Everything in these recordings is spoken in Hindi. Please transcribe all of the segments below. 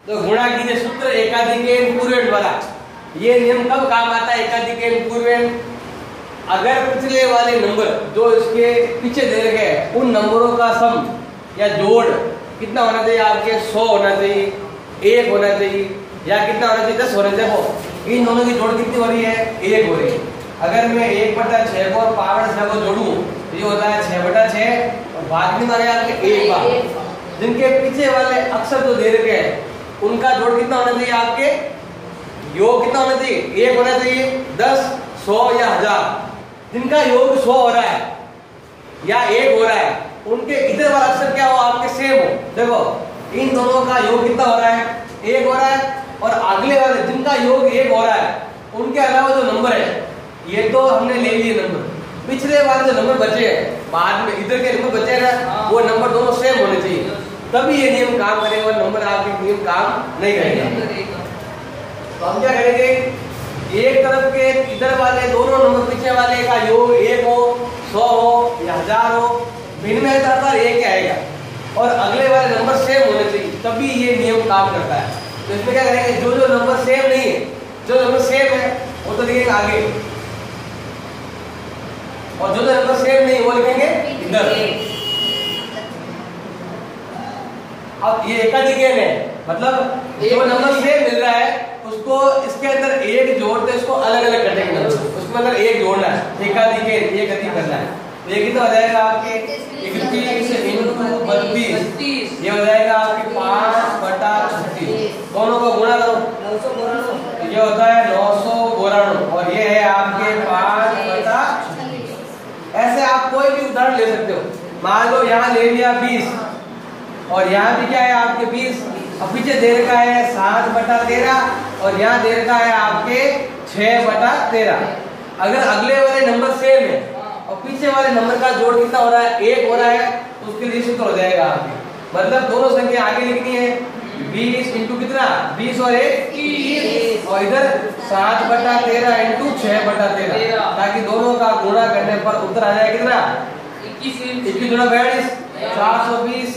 तो गुणा कीजिए सूत्र एकाधिकेन पूर्वेण द्वारा। ये नियम कब काम आता है एकाधिकेन पूर्वेण? अगर पिछले वाले नंबर जो इसके पीछे दे रखे हैं उन नंबरों का सम या जोड़ कितना होना चाहिए आपके 100 होना चाहिए, 1 होना चाहिए, या कितना होना चाहिए 10 होना चाहिए। देखो इन दोनों की जोड़ कितनी हो रही है? 1 हो रही है। अगर मैं 1/6 को और पावर 6 को जोड़ूं तो ये होता है 6/6 और बाद में आएगा आपके 1 बार। जिनके पीछे वाले अक्षर जो दे रखे हैं उनका जोड़ कितना होना चाहिए आपके? योग कितना होना चाहिए? 1 होना चाहिए, 10, 100 या 1000। जिनका योग 100 हो रहा है या 1 हो रहा है उनके इधर वाला अक्षर क्या हो आपके सेम हो। देखो इन दोनों का योग कितना हो रहा है? 1 हो रहा है। और अगले वाले जिनका योग 1 हो रहा है उनके अलावा जो नंबर है ये तो हमने ले लिए नंबर, पिछले वाले जो नंबर बचे हैं बाद में इधर के नंबर बचे हैं ना वो नंबर दोनों सेम होने चाहिए, तभी ये नियम काम करेगा और नंबर आपके नियम काम नहीं करेगा। तो हम क्या करेंगे? एक तरफ के इधर वाले दोनों नंबर पीछे वाले का योग 1 हो, 100 हो या 1000 हो, भिन्न में आता है 1 आएगा और अगले वाले नंबर सेम होने चाहिए, तभी ये नियम काम करता है। तो इसमें क्या करेंगे? जो जो नंबर सेम नहीं है, जो नंबर सेम है वो तो लिखेंगे आगे और जो जो नंबर सेम नहीं वो लिखेंगे इधर। अब ये एकाधिकेन है, मतलब जो नंबर सेम मिल रहा है उसको इसके अंदर 1 जोड़ते इसको अलग अलग कर देंगे, उसके अंदर 1 जोड़ना है, एकाधिकेन एक अधिक करना है। तो ये कितना हो जाएगा आपके 31 × 32, ये हो जाएगा आपके 5/36। दोनों को गुणा करो, ये होता है 992 और ये है आपके 5/36। ऐसे आप कोई भी उदाहरण ले सकते हो। मान लो यहाँ ले लिया 20 और यहाँ भी क्या है आपके 20, अब पीछे दे रखा है 7/13 और यहाँ दे रखा है आपके 6/13। अगर अगले वाले नंबर सेम है और पीछे वाले नंबर का जोड़ कितना हो रहा है? 1 हो रहा है, तो उसके लिए सूत्र हो जाएगा आपके, मतलब दोनों संख्या आगे लिखनी है 20 × कितना? 20 और 1 30 और इधर 7/13 × 6/13, ताकि दोनों का गुणा करने पर उत्तर आ जाए कितना? 21 × 42 420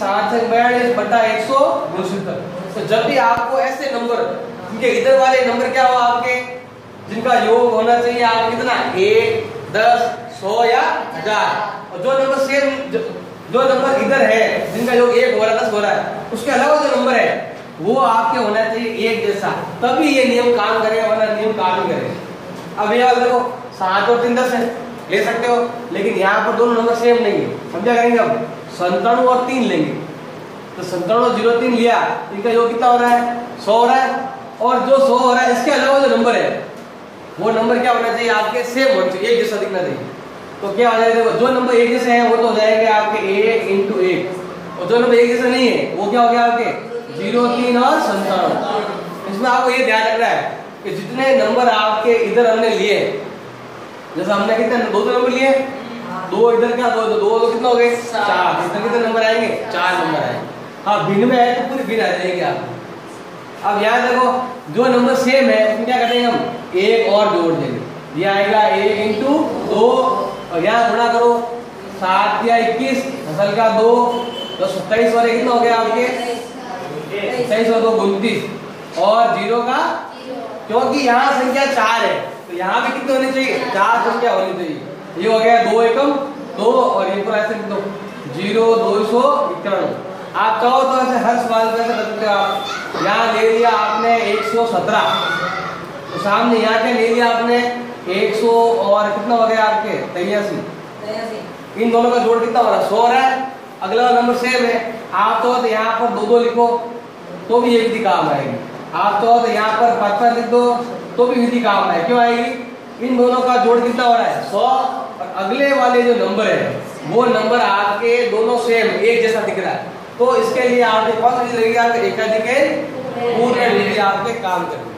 742/169। तो जब भी आपको ऐसे नंबर इनके इधर वाले नंबर क्या हो आपके जिनका योग होना चाहिए आप कितना? 1, 10, 100 या 1000 और जो नंबर सेम जो नंबर इधर है जिनका योग 1 हो रहा है 10 हो रहा है उसके अलावा जो नंबर है वो आपके होना चाहिए एक जैसा, तभी ये नियम काम करेगा, वरना नियम काम नहीं करेगा। अब ये वाला देखो 7 और 3 10 है, ले सकते हो, लेकिन यहाँ पर दोनों नंबर सेम नहीं है। हम क्या करेंगे? अब 97 और 3 लेंगे, तो 97 और 03 लिया, इनका योग कितना हो रहा है? 100 हो रहा है और जो 100 हो रहा है इसके अलावा जो नंबर है वो नंबर क्या होना चाहिए? आपके सेम होना चाहिए, एक जैसा दिखना चाहिए। तो क्या हो जाएगा? जो नंबर एक जैसे हैं वो तो हो जाएंगे आपके 1 × 1 और जो नंबर एक जैसा नहीं है वो क्या हो गया आपके 0, 3 और 97। इसमें आपको ये ध्यान रखना है कि जितने नंबर आपके इधर हमने लिए, जैसा हमने कितने 2 नंबर लिए, 2 इधर क्या 2 कितना हो गए 4, इधर कितने नंबर आएंगे? 4 नंबर आएंगे। हाँ भिन्न में है तो पूरी भिन्न आ जाएगी आपको। अब यहाँ देखो जो नंबर सेम है उसमें क्या करेंगे? हम 1 और जोड़ देंगे, ये आएगा 1 × 2 और यहाँ गुणा करो 7 या 21 फसल का 2 तो 27 वाले कितना हो गया आपके 27 और 2 29 और 0 का, क्योंकि यहाँ संख्या 4 है तो यहाँ भी कितने होने चाहिए? 4 संख्या होनी चाहिए। ये हो गया 2 एकम 2 और ये पूरा ऐसे 0 291। आप चाहो तो ऐसे हर सवाल में ऐसे कर सकते हो। आप यहाँ ले लिया आपने 117 तो सामने यहाँ क्या ले लिया आपने 100 और कितना हो गया आपके 83। इन दोनों का जोड़ कितना हो रहा है? 100 हो रहा है। अगला नंबर सेम है, आप तो यहाँ पर 2 लिखो तो भी ये विधि काम आएगी, आप तो यहाँ पर 5 लिख दो तो भी विधि काम आएगी। क्यों आएगी? इन दोनों का जोड़ कितना हो रहा है? 100 और अगले वाले जो नंबर है वो नंबर आपके दोनों सेम एक जैसा दिख रहा है, तो इसके लिए आपके कौन सी विधि लगेगी? आपके एकाधिकेन पूर्वेण विधि आपके काम करेगी।